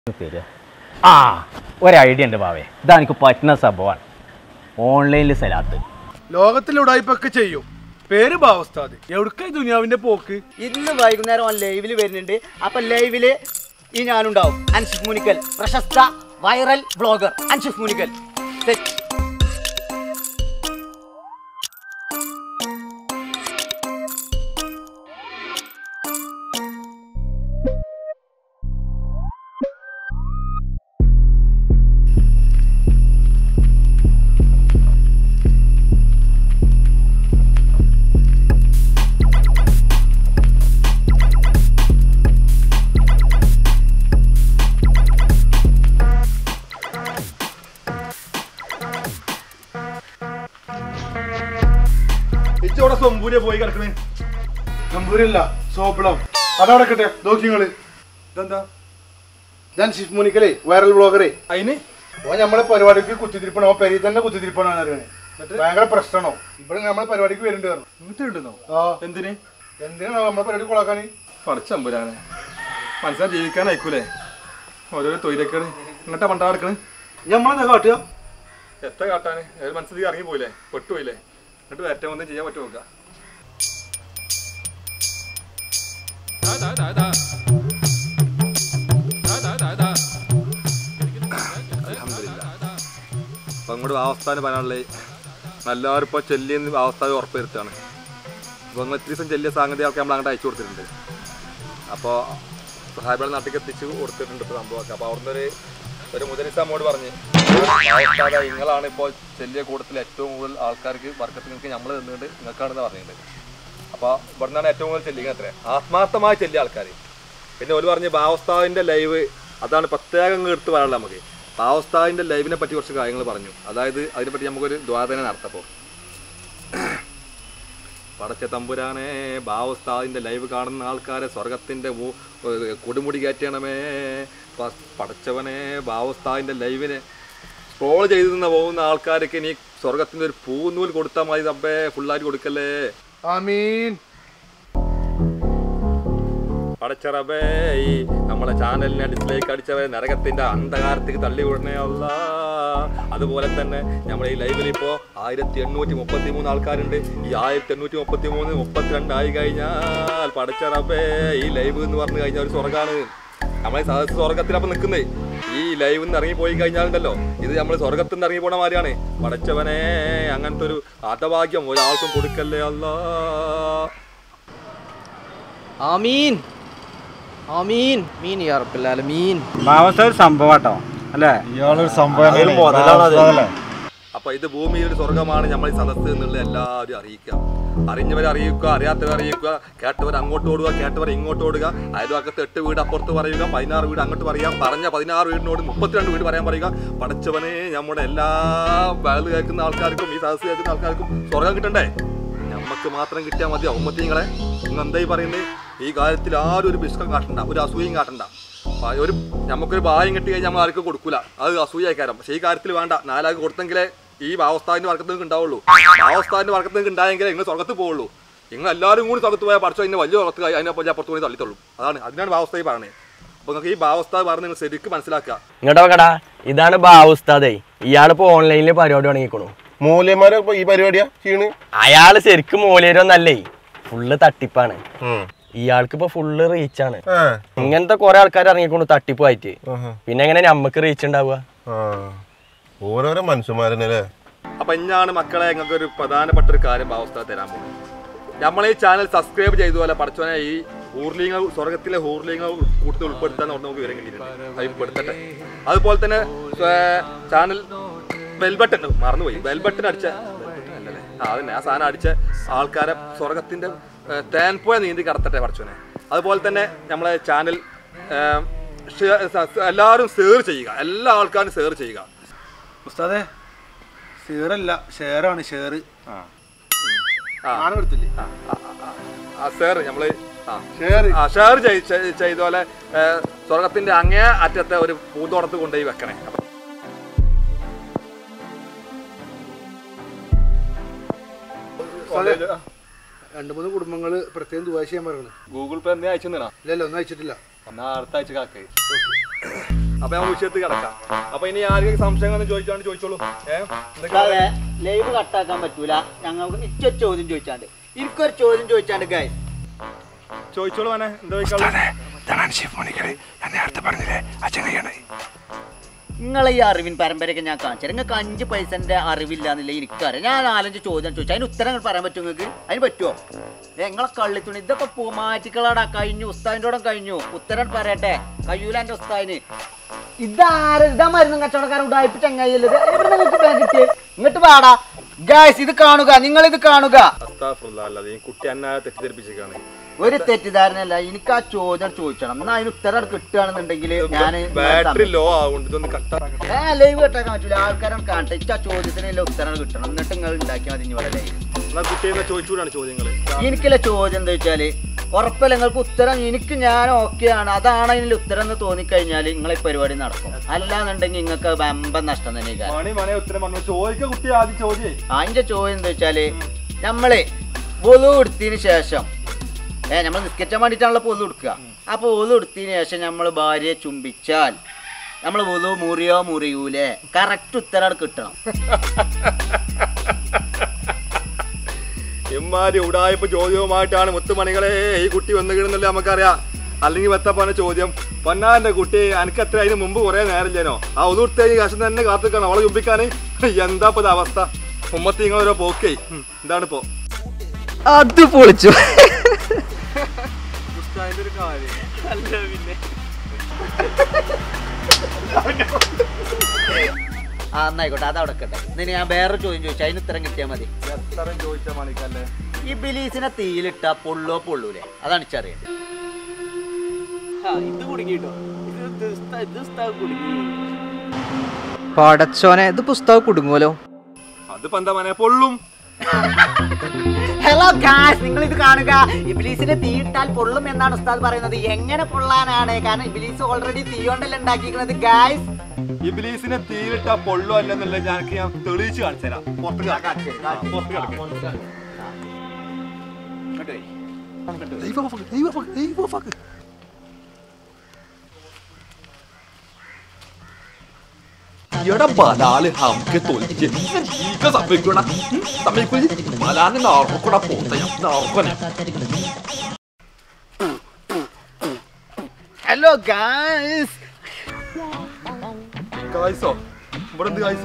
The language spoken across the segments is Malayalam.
ആ ഒരു ഐഡിയ ഉണ്ട് ബാവേ, ഇതാ എനിക്ക് പറ്റുന്ന സംഭവമാണ്. ഓൺലൈനിൽ സലാത്ത് ലോകത്തിൽ ഉടായ്പൊക്കെ ചെയ്യും. പേര് ബാവസ്ഥാദ്. എവിടേക്കായി ദുനിയാവിന്റെ പോക്ക്? ഇന്ന് വൈകുന്നേരം ഓൻ ലൈവില് വരുന്നുണ്ട്. അപ്പൊ ലൈവില് ഈ ഞാനുണ്ടാവും. അൻഷിഫ് മുനിക്കൽ, പ്രശസ്ത വൈറൽ ബ്ലോഗർ അൻഷിഫ് മുനിക്കൽ. സൊമ്പൂരെ പോയി കിടക്കണേ. സമ്പൂരല്ല, സോപ്പിളം. അതടക്കട്ടെ, നോക്കിങ്ങള്. ഇതെന്താ? ഞാൻ ഷിഫ് മുനിക്കലേ, വൈറൽ ബ്ലോഗറേ. അതിന് ഓ നമ്മളെ പരിപാടിക്ക് കുത്തിത്തിരിപ്പണോ? പെരി തന്നെ കുത്തിത്തിരിപ്പണോ അറിയണേ. ഭയങ്കര പ്രശ്നമാണോ? ഇവിടെ നമ്മളെ പരിപാടിക്ക് വരുന്നുണ്ട്. എന്നിട്ടുണ്ടോ? ആ, എന്തിനാ നമ്മളെ പരിപാടി കൊളാക്കാന്? പഠിച്ചമ്പുരാനെ മനസ്സിലാ ജീവിക്കാൻ അയക്കൂലേ ഓരോ തൊഴിലൊക്കെ എന്നിട്ടാ പണ്ടാ കിടക്കണ്. നമ്മളെന്താ കാട്ടുക? എത്ര കാട്ടാന് മനസ്സിലേക്ക് ഇറങ്ങി പോയില്ലേ, പെട്ടുപോയില്ലേ. എന്നിട്ട് ഏറ്റവും ഒന്നും ചെയ്യാൻ പറ്റുമോ നോക്കാം. അപ്പം അങ്ങോട്ട് അവസ്ഥാനം പറയാനുള്ളത് എല്ലാവരും ഇപ്പോൾ ചെല്ലിയെന്ന് അവസ്ഥാനം ഉറപ്പ് വരുത്താണ്. അപ്പോൾ നിങ്ങൾ ഇത്തിരി ദിവസം ചെല്ലിയ സംഗതികളൊക്കെ നമ്മൾ അങ്ങോട്ട് അയച്ചു കൊടുത്തിട്ടുണ്ട്. അപ്പോൾ സഹായികളെ നാട്ടിലേക്ക് എത്തിച്ച് കൊടുത്തിട്ടുണ്ട് ഇപ്പോൾ സംഭവമൊക്കെ. അപ്പോൾ അവിടുന്ന് ഒരു മുതലിസ അമ്മോട് പറഞ്ഞ് നിങ്ങളാണ് ഇപ്പോൾ ചെല്ലിയ കൂട്ടത്തിൽ ഏറ്റവും കൂടുതൽ ആൾക്കാർക്ക് വർക്കത്ത് നിങ്ങൾക്ക് നമ്മൾ നിന്നുകൊണ്ട് നിങ്ങൾക്കാണെന്ന് പറഞ്ഞിട്ടുണ്ട്. അപ്പോൾ ഇവിടെ നിന്നാണ് ഏറ്റവും കൂടുതൽ ചെല്ലിക്കുക അത്രേ ആത്മാർത്ഥമായി ചെല്ലിയ ആൾക്കാർ. പിന്നെ ഒരു പറഞ്ഞ് ബാവസ്ഥാദിൻ്റെ ലൈവ് അതാണ് പ്രത്യേകം എടുത്ത് പറയാനുള്ളത്. നമുക്ക് ബാവസ്ഥാദിൻ്റെ ലൈവിനെ പറ്റി കുറച്ച് കാര്യങ്ങൾ പറഞ്ഞു. അതായത് അതിനെപ്പറ്റി നമുക്കൊരു ദ്വാദന നടത്തപ്പോൾ പടച്ച തമ്പുരാനെ ബാവസ്ഥാദിൻ്റെ ലൈവ് കാണുന്ന ആൾക്കാരെ സ്വർഗത്തിൻ്റെ കൊടുമുടി കയറ്റണമേ. പടച്ചവനെ ബാവസ്ഥാദിൻ്റെ ലൈവിനെ സ്ക്രോൾ ചെയ്ത് നിന്ന് പോകുന്ന ആൾക്കാർക്ക് ഇനി സ്വർഗത്തിൻ്റെ ഒരു പൂന്നൂൽ കൊടുത്താൽ മതി. തമ്പേ ഫുള്ളായിട്ട് കൊടുക്കല്ലേ. ആമീൻ. പടച്ചറബേ ഈ നമ്മളെ ചാനലിനെ ഡിസ്ലൈക്ക് അടിച്ചവരെ നരകത്തിൻ്റെ അന്ധകാരത്തേക്ക് തള്ളി വിടണേ അല്ല. അതുപോലെ തന്നെ നമ്മൾ ഈ ലൈവിൽ ഇപ്പോൾ 1833 ആൾക്കാരുണ്ട്. ഈ 1833 32 ആയി കഴിഞ്ഞാൽ പടച്ചറബേ ഈ ലൈവ് എന്ന് പറഞ്ഞു കഴിഞ്ഞാൽ ഒരു സ്വർഗ്ഗമാണ്. നമ്മളെ സ്വർഗത്തിലപ്പം നിൽക്കുന്നത്. ഈ ലൈവിൽ നിന്ന് ഇറങ്ങിപ്പോയി കഴിഞ്ഞാലുണ്ടല്ലോ ഇത് നമ്മൾ സ്വർഗത്തിൽ നിന്ന് ഇറങ്ങി പോണ മാതിരിയാണ്. പടച്ചവനെ അങ്ങനത്തെ ഒരു ഹതഭാഗ്യം ഒരാൾക്കും കൊടുക്കല്ലേ അല്ലാ. ആമീൻ ആമീൻ മീൻ യാ റബ്ബൽ ആലമീൻ. ഒരു സംഭവം കേട്ടോ അല്ലേ? ഇയാളൊരു സംഭവം. അപ്പൊ ഇത് ഭൂമിയിൽ ഒരു സ്വർഗമാണ് നമ്മൾ ഈ സദസ്സ് എന്നുള്ള എല്ലാവരും അറിയിക്കുക. അറിഞ്ഞവരെ അറിയിക്കുക, അറിയാത്തവരെ അറിയിക്കുക. കേട്ടവർ അങ്ങോട്ട് ഓടുക, കേട്ടവർ ഇങ്ങോട്ട് ഓടുക. അയൽവക്കത്ത് 8 വീട് അപ്പുറത്ത് പറയുക, 16 വീട് അങ്ങോട്ട് പറയാം. പറഞ്ഞ 16 വീടിനോട് 32 വീട് പറയാൻ പറയുക. പടച്ചവനെ നമ്മുടെ എല്ലാ വയൽ കേൾക്കുന്ന ആൾക്കാർക്കും ഈ സദസ്സ് കേൾക്കുന്ന ആൾക്കാർക്കും സ്വർഗം കിട്ടണ്ടേ? നമുക്ക് മാത്രം കിട്ടിയാൽ മതി. ഉമ്മത്തിങ്ങളെ നിങ്ങൾ എന്തായി പറയുന്നത്? ഈ കാര്യത്തിൽ ആരും ഒരു ബിസ്കം കാട്ടണ്ട, ഒരു അസൂയയും കാട്ടണ്ട. ഒരു നമുക്കൊരു ഭായം കിട്ടി കഴിഞ്ഞാൽ നമ്മൾ ആർക്കും കൊടുക്കില്ല, അത് അസൂയാക്കാരം. പക്ഷേ ഈ കാര്യത്തിൽ വേണ്ട. 4 ആൾക്ക് കൊടുത്തെങ്കിലേ ഈ ബാവസ്ഥാദിൻ്റെ വർക്കത്ത് നിങ്ങൾക്ക് ഉണ്ടാവുള്ളൂ. ബാവസ്ഥാദിൻ്റെ വർക്കത്ത് നിങ്ങൾക്ക് ഉണ്ടായെങ്കിലേ നിങ്ങൾ സ്വർഗത്ത് പോവുള്ളൂ. നിങ്ങൾ എല്ലാവരും കൂടി സ്വർഗത്ത് പോയാൽ പഠിച്ചോ അതിൻ്റെ വലിയ സ്വർഗത്ത് അതിനപ്പോൾ അപ്പുറത്ത് കൂടി തള്ളിത്തുള്ളൂ. അതിനാണ് ബാവസ്ഥാദി പറയുന്നത്. അപ്പോൾ നിങ്ങൾക്ക് ഈ ബാവസ്ഥാദ് പറഞ്ഞ് നിങ്ങൾ ശരിക്കും മനസ്സിലാക്കുക. ഇങ്ങോട്ടോ കടാ, ഇതാണ് ബാവസ്ഥാദേ. ഇയാളിപ്പോൾ ഓൺലൈനിൽ പരിപാടി തുടങ്ങിക്കണു. മൂല്യന്മാരെ ഈ പരിപാടിയാ ചെയ്യണ്? അയാള് ശരിക്കും മൂല്യരൊന്നല്ലേ, ഫുള്ള് തട്ടിപ്പാണ്. ഇയാൾക്ക് ഇപ്പൊ ഫുള്ള് റീച്ചാണ്. ഇങ്ങനത്തെ കുറെ ആൾക്കാർ ഇറങ്ങിക്കൊണ്ടു തട്ടിപ്പായിട്ട്. പിന്നെ എങ്ങനെ നമ്മക്ക് റീച്ച് ഉണ്ടാവുക? ഓരോരോ മനുഷ്യന്മാരല്ലേ. അപ്പൊ ഇന്നാണ് മക്കളെ നിങ്ങൾക്ക് ഒരു പ്രധാനപ്പെട്ട ഒരു കാര്യം ബാവസ്ഥാദ് തരാൻ പോകുന്നത്. നമ്മളെ ഈ ചാനൽ സബ്സ്ക്രൈബ് ചെയ്തുപോലെ പഠിച്ചോനെ ഈ ഹൂർലിങ്ങൾ സ്വർഗത്തിലെ ഹൂർലിങ്ങൾ കൂടുതൽ ഉൾപ്പെടുത്താൻ നമുക്ക് വിവരം കിട്ടിയിട്ടുണ്ട്. അത് ഉൾപ്പെടുത്തട്ടെ. അതുപോലെ തന്നെ ചാനൽ ബെൽബട്ടൺ മറന്നുപോയി. ബെൽബട്ടൺ അടിച്ച അതന്നെ ആ സാധനം അടിച്ച ആൾക്കാരെ സ്വർഗത്തിന്റെ തേൻപോയ നീന്തി കടത്തട്ടെ പഠിച്ചോനെ. അതുപോലെ തന്നെ നമ്മളെ ചാനൽ എല്ലാവരും ഷെയർ ചെയ്യുക. എല്ലാ ആൾക്കാരും ഷെയർ ചെയ്യുക. ഉസ്താദേ ഷെയറല്ല, ഷെയറാണ്. ഷെയർ എടുത്തില്ലേ? ഷെയർ നമ്മള് ഷെയർ ചെയ്ത പോലെ സ്വർഗത്തിന്റെ അങ്ങേ അറ്റത്തെ ഒരു പൂന്തോട്ടത്ത് കൊണ്ടുപോയി വെക്കണേ. 2-3 കുടുംബങ്ങൾ പ്രത്യേകം ദുആ ചെയ്യാൻ പറയണം. ഗൂഗിൾ പേ എന്തേ അയച്ചു തന്നാ? ഇല്ലല്ലോ, ഒന്നും അയച്ചിട്ടില്ല. എന്നാ അടുത്ത ആഴ്ച കാക്കേ. അപ്പൊ ഞാൻ വിഷയത്തിൽ കിടക്കാം. അപ്പൊ ഇനി ആരെങ്കിലും സംശയങ്ങൾ ചോദിച്ചാണ്ട് ചോദിച്ചോളൂ. ലൈവ് കട്ടാക്കാൻ പറ്റൂല. ഞങ്ങൾക്ക് ഇച്ചൊരു ചോദ്യം ചോദിച്ചാണ്ട്, എനിക്കൊരു ചോദ്യം ചോദിച്ചാണ്ട് ഗൈസ്. ചോദിച്ചോളൂ. വേണേ എന്താ ചോദിക്കാനുള്ളത്? നിങ്ങളെ ഈ അറിവിൻ പരമ്പരയൊക്കെ ഞാൻ കാണിച്ചു. നിങ്ങൾക്ക് 5 പൈസന്റെ അറിവില്ലാന്നില്ല എനിക്കറിയാം. ഞാൻ 4-5 ചോദ്യം ചോദിച്ചു, അതിന് ഉത്തരം പറയാൻ പറ്റുമോ നിങ്ങൾക്ക്? അതിന് പറ്റുമോ? നിങ്ങളെ കള്ളിത്തുണി ഇതൊക്കെ മാറ്റിക്കളാടാ. കഴിഞ്ഞു, ഉസ്താദിൻ്റെ കഴിഞ്ഞു. ഉത്തരം പറയട്ടെ. കഴിയൂല എൻ്റെ ഉസ്താദിന്. ഇതാ മരുന്നും കച്ചവടക്കാരൻ ഉടായ്പ ചങ്ങായില്ലേ? കിട്ടിയേ ഇങ്ങോട്ട് പാടാ ഗായ്സ്. ഇത് കാണുക, നിങ്ങൾ ഇത് കാണുക. കുട്ടി എന്നെ തെറ്റിദ്ധരിപ്പിച്ചേക്കാണ്. ഒരു തെറ്റിദ്ധാരണയല്ല, എനിക്ക് ആ ചോദ്യം ചോദിക്കണം. എന്നാ അതിന് ഉത്തരം കിട്ടുകയാണെന്നുണ്ടെങ്കിൽ ഞാൻ ലൈവ് കട്ടാക്കാൻ പറ്റൂല. ആൾക്കാരാണ് കാണട്ടെ. ആ ചോദ്യത്തിനെല്ലാം ഉത്തരം കിട്ടണം. എന്നിട്ട് നിങ്ങൾ ഉണ്ടാക്കിയാൽ മതി. ഇവിടെ ലൈവ് എനിക്കുള്ള ചോദ്യം എന്താ വെച്ചാല്, ഉറപ്പല്ല നിങ്ങൾക്ക് ഉത്തരം. എനിക്ക് ഞാൻ ഓക്കെയാണ്, അതാണ് അതിനുള്ള ഉത്തരം എന്ന് തോന്നിക്കഴിഞ്ഞാൽ നിങ്ങളെ പരിപാടി നടക്കും. അല്ലാന്നുണ്ടെങ്കിൽ നിങ്ങൾക്ക് വമ്പൻ നഷ്ടം തന്നെ. അതിന്റെ ചോദ്യം എന്താ വെച്ചാല്, നമ്മള് ഒളു എടുത്തതിന് ശേഷം നമ്മൾ നിസ്കരിച്ചാൻ വേണ്ടിയിട്ടാണല്ലോ ഒളു എടുക്കുക. അപ്പൊ ഒളു എടുത്തതിന് ശേഷം നമ്മൾ ഭാര്യയെ ചുംബിച്ചാൽ നമ്മൾ ഒളു മുറിയോ മുറിയൂലേ? കറക്റ്റ് ഉത്തരം കിട്ടണം. ഇമ്മാരി ഉടായ്പ ചോദ്യവുമായിട്ടാണ് മുത്തുമണികളെ ഈ കുട്ടി വന്നു കിടന്നല്ലേ നമുക്കറിയാം. അല്ലെങ്കിൽ വെത്തപ്പാണ് ചോദ്യം. പൊന്നാന്റെ കുട്ടി എനിക്ക് അത്ര അതിന് മുമ്പ് കുറെ നേരമില്ലേനോ? ആ ഒതുടുത്തേക്ക് കശം തന്നെ കാത്തിക്കണം അവളെ ചുംബിക്കാന്. എന്താ ഇപ്പൊ അവസ്ഥ? ഉമ്മത്തി നിങ്ങളോരോ പോക്കേ. എന്താണ് ഇപ്പോ അത് പൊളിച്ചു. എന്നായിക്കോട്ടെ, അതവിടെ കട്ടെ. എന്നിട്ട് ഞാൻ വേറൊരു ചോദ്യം ചോദിച്ചു, അതിന് ഉത്തരം കിട്ടിയാൽ മതി. ചോദിച്ചാ മണിക്കല്ലേ ഈ ബിലീസിനെ തീയിലിട്ട പൊള്ളൂലേ? അതാണ് ഇച്ചറിയേണ്ടത്. പടച്ചോനെ, ഇത് പുസ്തകം കുടുങ്ങുമല്ലോ. അതിപ്പോ എന്താ മനെ പൊള്ളും. ഹലോ ഗായ്സ്, നിങ്ങൾ ഇത് കാണുക. ഇബ്ലീസിനെ തീയിട്ടാൽ പൊള്ളും എന്നാണ് ഉസ്താദ് പറയുന്നത്. എങ്ങനെ പൊള്ളാനാണ്? കാരണം ഇബ്ലീസ് ഓൾറെഡി തീ കൊണ്ടല്ലേ ഉണ്ടാക്കിയിരിക്കുന്നത് ഗായ്സ്. ഇബ്ലീസിനെ തീയിട്ടാ പൊള്ളു അല്ലെന്നുള്ള ഞാൻ തെളിയിച്ച് കാണിച്ചു തരാം. എടാ ബലാല് നമുക്ക് തോൽപ്പിച്ച് സമ്മതിക്കൂടാ. സമ്മതിക്കൂല ബലാലിന് നാർക്കൂടാ പോത്ത നാർക്കനെ. Hello guys. ഗായ്സോ? ഇവിടെ എന്ത് ഗായ്സ്?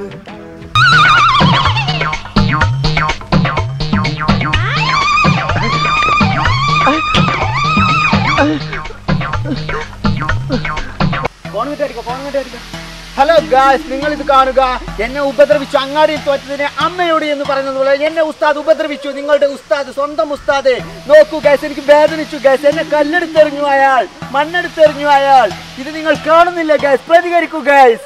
ഹലോ ഗായ്സ്, നിങ്ങൾ ഇത് കാണുക. എന്നെ ഉപദ്രവിച്ചു, അങ്ങാടിയിൽ തോറ്റതിനെ അമ്മയോട് എന്ന് പറയുന്നത് പോലെ എന്നെ ഉസ്താദ് ഉപദ്രവിച്ചു. നിങ്ങളുടെ ഉസ്താദ്, സ്വന്തം ഉസ്താദ്. നോക്കൂ ഗായ്സ്, എനിക്ക് വേദനിച്ചു ഗായ്സ്. എന്നെ കല്ലെടുത്തെറിഞ്ഞു അയാൾ, മണ്ണെടുത്തെറിഞ്ഞു അയാൾ. ഇത് നിങ്ങൾ കാണുന്നില്ല ഗായ്സ്. പ്രതികരിക്കൂ ഗായ്സ്.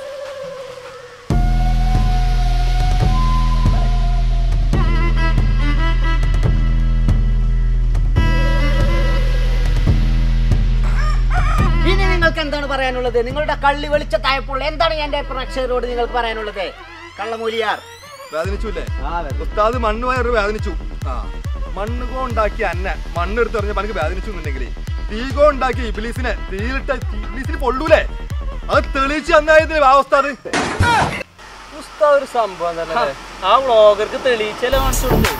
ഇനി നിങ്ങൾക്ക് എന്താണ് പറയാനുള്ളത്? നിങ്ങളുടെ കള്ളി വെളിച്ചത്തായപ്പോൾ എന്താണ് എന്റെ പ്രേക്ഷകരോട് നിങ്ങൾക്ക് പറയാനുള്ളത്? കള്ളമൂലിയാർ വേദനിച്ചുല്ലേ? ഉസ്താദ് മണ്ണ് വയറ് വേദനിച്ചു. മണ്ണ് കൊണ്ടാക്കിയ അന്നെ മണ്ണെടുത്തെറിഞ്ഞപ്പോ എനിക്ക് വേദനിച്ചു എന്നുണ്ടെങ്കിൽ തീ കൊണ്ടാക്കിയ ഇബ്ലീസിനെ തീയിലിട്ട ഇബ്ലീസിന് പൊള്ളൂലേ? അത് തെളിയിച്ച് അന്നായതിന് ഉസ്താദ്. ഉസ്താദ് ഒരു സംഭവം തന്നെ. ആ വ്ളോഗർക്ക് തെളിയിച്ചല്ലേ കാണിച്ചു കൊടുത്തു.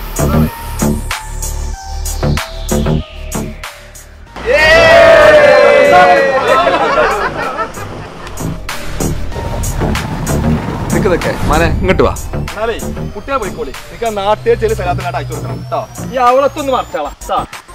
മനെ ഇങ്ങോട്ട് വാ. എന്നാലേ കുട്ടിയെ പോയിക്കോളി. എനിക്ക് ആ നാട്ടിൽ ചെറിയ സ്ഥലത്തിനായിട്ട് അയച്ചു കൊടുക്കണം കേട്ടോ. ഈ അവളത്തൊന്ന് മറച്ചാളാ.